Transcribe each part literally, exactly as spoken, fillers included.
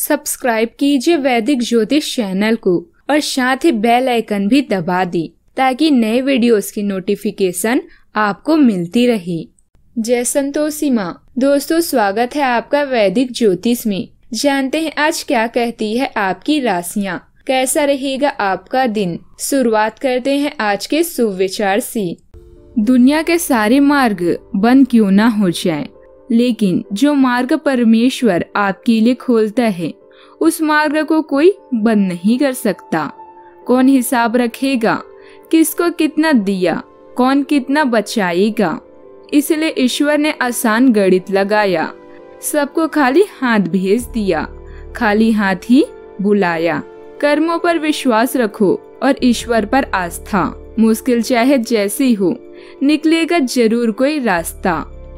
Subscribe कीजिए वैदिक ज्योतिष चैनल को और साथ ही बेल आइकन भी दबा दी ताकि नए वीडियोस की नोटिफिकेशन आपको मिलती रहे। जय संतोषी माँ। दोस्तों, स्वागत है आपका वैदिक ज्योतिष में। जानते हैं आज क्या कहती है आपकी राशियाँ, कैसा रहेगा आपका दिन। शुरुआत करते हैं आज के सुविचार से। दुनिया के सारे मार्ग बंद क्यों ना हो जाएं, लेकिन जो मार्ग परमेश्वर आपके लिए खोलता है उस मार्ग को कोई बंद नहीं कर सकता। कौन हिसाब रखेगा, किसको कितना दिया, कौन कितना बचाएगा। इसलिए ईश्वर ने आसान गणित लगाया, सबको खाली हाथ भेज दिया, खाली हाथ ही बुलाया। कर्मों पर विश्वास रखो और ईश्वर पर आस्था। मुश्किल चाहे जैसी हो, निकलेगा जरूर कोई रास्ता।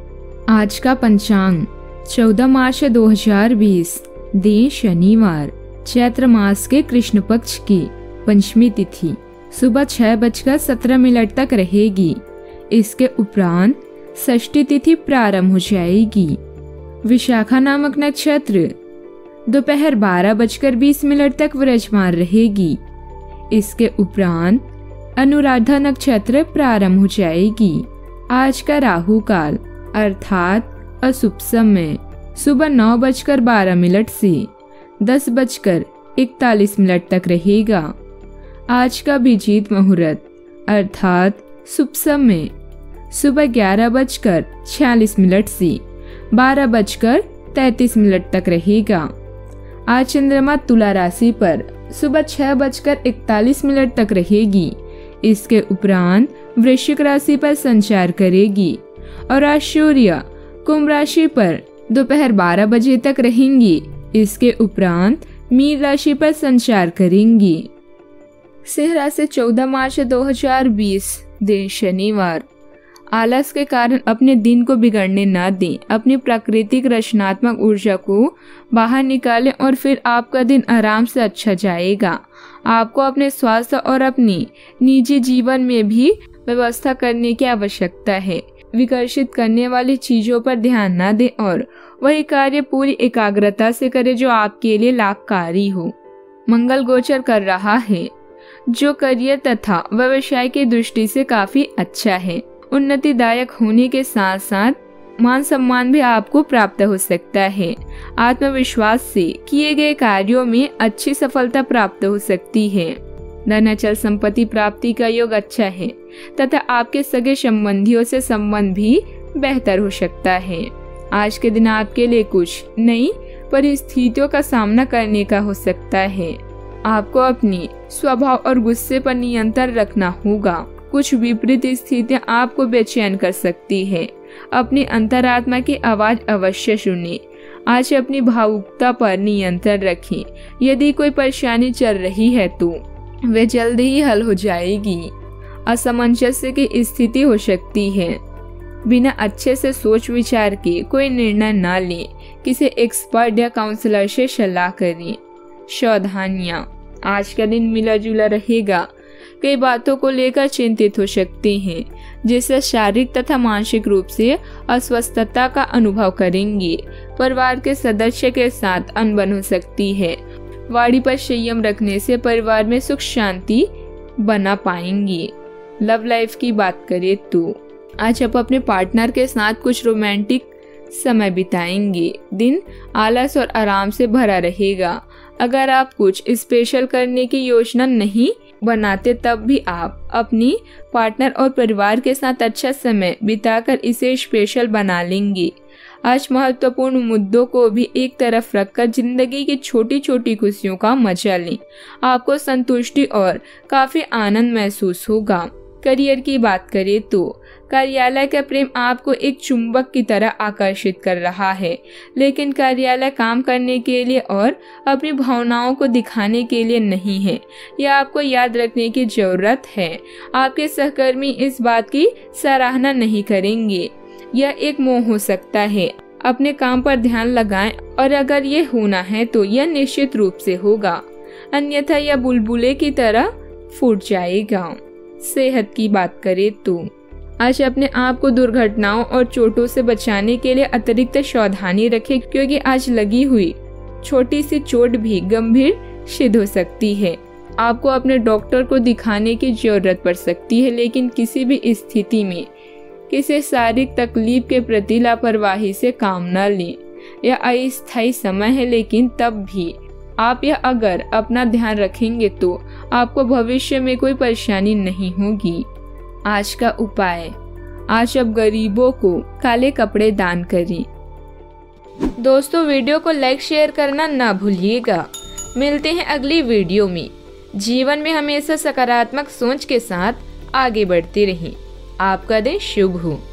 आज का पंचांग चौदह मार्च दो हजार बीस, दिन शनिवार, चैत्र मास के कृष्ण पक्ष की पंचमी तिथि सुबह छह बजकर सत्रह मिनट तक रहेगी। इसके उपरांत षष्ठी तिथि प्रारंभ हो जाएगी। विशाखा नामक नक्षत्र दोपहर बारह बजकर बीस मिनट तक विराजमान रहेगी। इसके उपरांत अनुराधा नक्षत्र प्रारंभ हो जाएगी। आज का राहु काल अर्थात अशुभ समय सुबह नौ बजकर बारह मिनट से दस बजकर इकतालीस मिनट तक रहेगा। आज का अभिजीत मुहूर्त अर्थात शुभ समय सुबह ग्यारह बजकर छियालीस मिनट से बारह बजकर तैतीस मिनट तक रहेगा। आज चंद्रमा तुला राशि पर सुबह छह बजकर इकतालीस मिनट तक रहेगी। इसके उपरांत वृश्चिक राशि पर संचार करेगी और आज सूर्य कुंभ राशि पर दोपहर बारह बजे तक रहेंगी। इसके उपरांत मीन राशि पर संचार करेंगी। सिंह राशि चौदह मार्च दो हजार बीस, दिन शनिवार। आलस के कारण अपने दिन को बिगड़ने न दें। अपनी प्राकृतिक रचनात्मक ऊर्जा को बाहर निकालें और फिर आपका दिन आराम से अच्छा जाएगा। आपको अपने स्वास्थ्य और अपनी निजी जीवन में भी व्यवस्था करने की आवश्यकता है। विकर्षित करने वाली चीजों पर ध्यान न दें और वही कार्य पूरी एकाग्रता से करें जो आपके लिए लाभकारी हो। मंगल गोचर कर रहा है, जो करियर तथा व्यवसाय की दृष्टि से काफी अच्छा है। उन्नतिदायक होने के साथ साथ मान सम्मान भी आपको प्राप्त हो सकता है। आत्मविश्वास से किए गए कार्यों में अच्छी सफलता प्राप्त हो सकती है। धन अचल संपत्ति प्राप्ति का योग अच्छा है तथा आपके सगे संबंधियों से संबंध भी बेहतर हो सकता है। आज के दिन आपके लिए कुछ नई परिस्थितियों का सामना करने का हो सकता है। आपको अपनी स्वभाव और गुस्से पर नियंत्रण रखना होगा। कुछ विपरीत स्थितियां आपको बेचैन कर सकती है। अपनी अंतरात्मा की आवाज अवश्य सुनें। आज अपनी भावुकता पर नियंत्रण रखें। यदि कोई परेशानी चल रही है तो वे जल्द ही हल हो जाएगी। असमंजस्य की स्थिति हो सकती है। बिना अच्छे से सोच विचार के कोई निर्णय न लें। किसी एक्सपर्ट या काउंसलर से सलाह करें। सावधानियां, आज का दिन मिला जुला रहेगा। कई बातों को लेकर चिंतित हो सकते हैं, जिससे शारीरिक तथा मानसिक रूप से अस्वस्थता का अनुभव करेंगे। परिवार के सदस्य के साथ अनबन हो सकती है। वाणी पर संयम रखने से परिवार में सुख शांति बना पाएंगे। लव लाइफ की बात करें तो आज आप अपने पार्टनर के साथ कुछ रोमांटिक समय बिताएंगे। दिन आलस और आराम से भरा रहेगा। अगर आप कुछ स्पेशल करने की योजना नहीं बनाते तब भी आप अपनी पार्टनर और परिवार के साथ अच्छा समय बिताकर इसे स्पेशल बना लेंगे। आज महत्वपूर्ण मुद्दों को भी एक तरफ रखकर जिंदगी की छोटी छोटी खुशियों का मजा लें। आपको संतुष्टि और काफी आनंद महसूस होगा। करियर की बात करें तो कार्यालय का प्रेम आपको एक चुंबक की तरह आकर्षित कर रहा है, लेकिन कार्यालय काम करने के लिए और अपनी भावनाओं को दिखाने के लिए नहीं है। यह आपको याद रखने की जरूरत है। आपके सहकर्मी इस बात की सराहना नहीं करेंगे। यह एक मोह हो सकता है। अपने काम पर ध्यान लगाएं और अगर ये होना है तो यह निश्चित रूप से होगा, अन्यथा यह बुलबुले की तरह फूट जाएगा। सेहत की बात करें तो आज अपने आप को दुर्घटनाओं और चोटों से बचाने के लिए अतिरिक्त सावधानी रखें, क्योंकि आज लगी हुई छोटी सी चोट भी गंभीर सिद्ध हो सकती है। आपको अपने डॉक्टर को दिखाने की जरूरत पड़ सकती है, लेकिन किसी भी स्थिति में किसी शारीरिक तकलीफ के प्रति लापरवाही से काम न लें। यह अस्थायी समय है, लेकिन तब भी आप यह अगर अपना ध्यान रखेंगे तो आपको भविष्य में कोई परेशानी नहीं होगी। आज का उपाय, आज आप गरीबों को काले कपड़े दान करें। दोस्तों, वीडियो को लाइक शेयर करना ना भूलिएगा। मिलते हैं अगली वीडियो में। जीवन में हमेशा सकारात्मक सोच के साथ आगे बढ़ते रहें। आपका दिन शुभ हो।